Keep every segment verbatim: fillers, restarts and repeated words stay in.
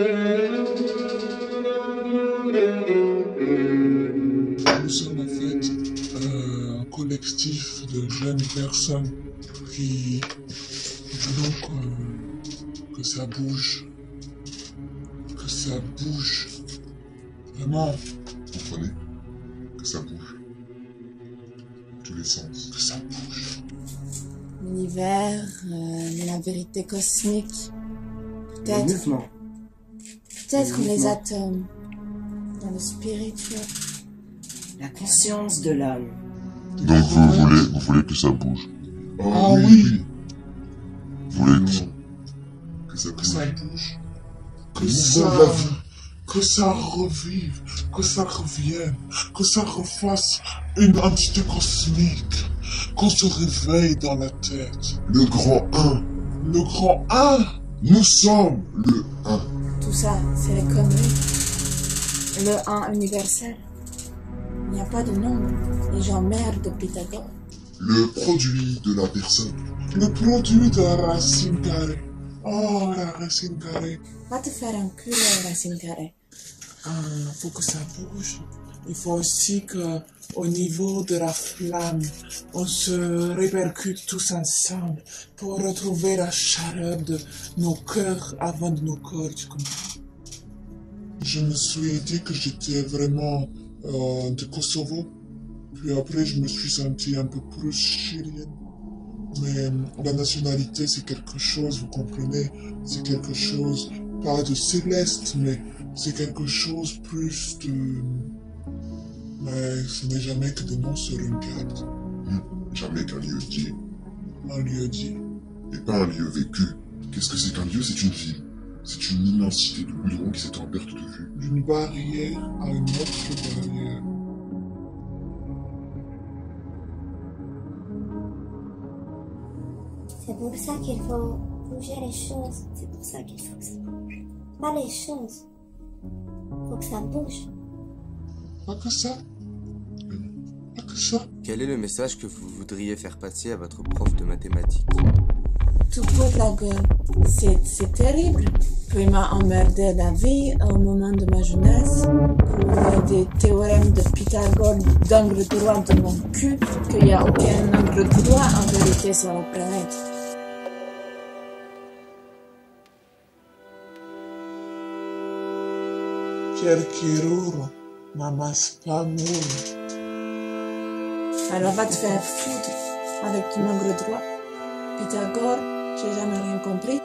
Nous sommes en fait euh, un collectif de jeunes personnes qui voulons que, que ça bouge. Que ça bouge. Vraiment. Vous comprenez? Que ça bouge. Dans tous les sens. Que ça bouge. L'univers, euh, la vérité cosmique. Le Peut-être. mouvement. Peut-être Le les mouvement. atomes. Dans le spirituel. La conscience de l'âme. Donc vous voulez, vous voulez que ça bouge. Ah oui. Vous voulez que ça, que ça Que bouge. ça bouge. Que Le ça. mouvement de la vie. Que ça revive. Que ça revienne. Que ça refasse une entité cosmique. Qu'on se réveille dans la tête. Le grand un. Le grand un. Nous sommes le un. Tout ça, c'est les conneries. Le un universel. Il n'y a pas de nombre. Les gens meurent de Pythagore. Le produit de la personne. Le produit de la racine carrée. Oh, la racine carrée. Va te faire un cul, la racine carrée. Il faut que ça bouge. Il faut aussi que, au niveau de la flamme, on se répercute tous ensemble pour retrouver la chaleur de nos cœurs avant de nos corps, tu comprends? Je me suis dit que j'étais vraiment euh, de Kosovo. Puis après, je me suis senti un peu plus chilien. Mais euh, la nationalité, c'est quelque chose, vous comprenez? C'est quelque chose, pas de céleste, mais c'est quelque chose plus de... Mais ce n'est jamais que des noms sur une carte. Hum, Jamais qu'un lieu dit. Un lieu dit. Et pas un lieu vécu. Qu'est-ce que c'est qu'un lieu? C'est une ville. C'est une immensité de goudron qui s'étend à perte de vue. D'une barrière à une autre barrière. C'est pour ça qu'il faut bouger les choses. C'est pour ça qu'il faut que ça bouge. Pas les choses. Faut que ça bouge. Pas que ça. Pas que ça. Quel est le message que vous voudriez faire passer à votre prof de mathématiques? Tout pour la gueule. C'est, c'est terrible. Puis il m'a emmerdé la vie au moment de ma jeunesse pour des théorèmes de Pythagore d'angle droit de mon cul, qu'il n'y a aucun angle droit en vérité sur la planète. Pierre Chiruro n'amasse pas moule. Alors va te faire foutre avec ton angle droit. Pythagore, j'ai jamais rien compris.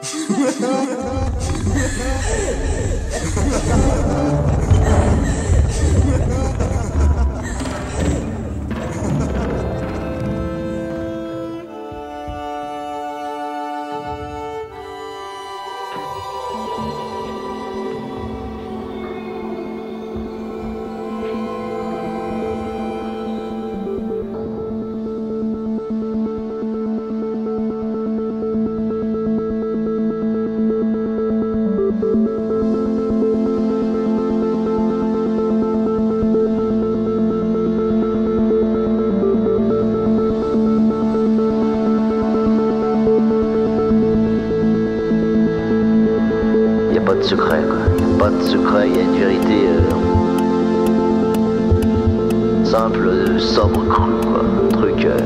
Pas de secret, quoi. Y a pas de secret, il y a une vérité euh, simple, euh, sobre, crue, quoi. Un truc. Euh,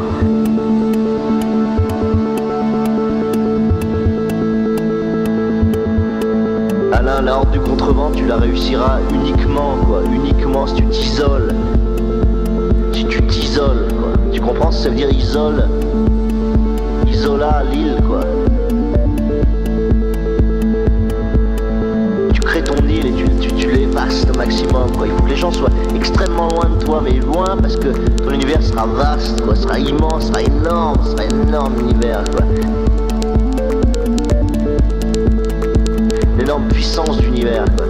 Alain, la horde du contrevent, tu la réussiras uniquement, quoi. Uniquement si tu t'isoles. Si tu t'isoles, quoi. Tu comprends ce que ça veut dire isole? Isola, l'île, quoi. Ton île et tu, tu, tu l'effaces au maximum, quoi. Il faut que les gens soient extrêmement loin de toi, mais loin parce que ton univers sera vaste, quoi, sera immense, sera énorme, sera énorme univers, quoi. L'énorme puissance d'univers, quoi.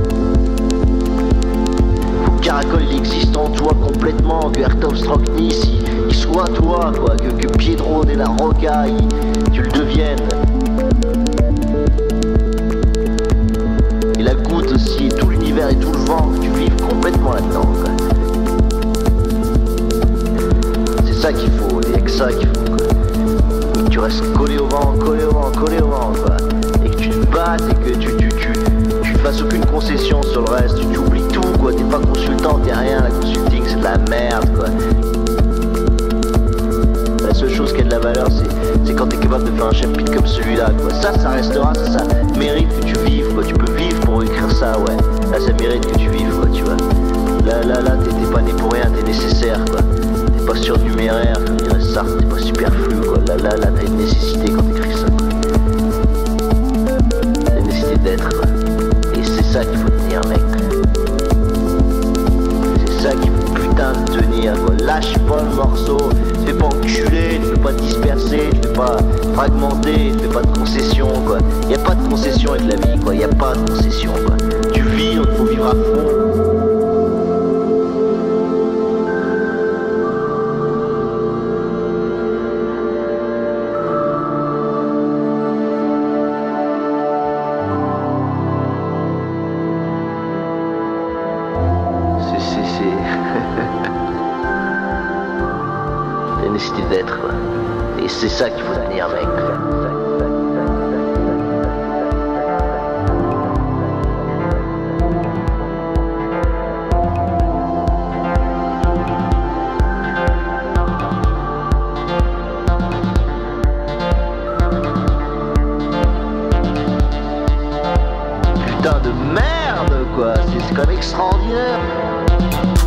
Faut que Caracol il existe en toi complètement, que Ertov Stroknis il, il soit toi, quoi, que, que Piedro de la Rocca il, tu le deviennes. Et la goutte aussi, et tout l'univers et tout le vent, que tu vives complètement là-dedans, quoi. C'est ça qu'il faut, et que ça qu'il faut, quoi. Et que tu restes collé au vent, collé au vent, collé au vent, quoi. Et que tu te battes et que tu, tu, tu, celui-là, quoi. Ça, ça restera, ça, ça mérite que tu vives, quoi. Tu peux vivre pour écrire ça, ouais. Là, ça mérite que tu vives, quoi, tu vois. Là, là, là, t'es pas né pour rien, t'es nécessaire, quoi. T'es pas surnuméraire, comme dirait Sartre, t'es pas superflu, quoi. Là, là, là, t'as une nécessité quand t'écris ça, quoi. T'as une nécessité d'être, quoi. Et c'est ça qu'il faut tenir, mec. C'est ça qu'il faut putain de tenir, quoi. Lâche pas le morceau, te fais pas enculer, te fais pas disperser, te fais pas fragmenter, te fais pas de concession, quoi. Y a pas de concession avec la vie, quoi. Y a pas de concession, quoi. Tu vis, il faut vivre à fond. La nécessité d'être, quoi. Et c'est ça qu'il faut tenir, mec. Putain de merde, quoi. C'est quand même extraordinaire.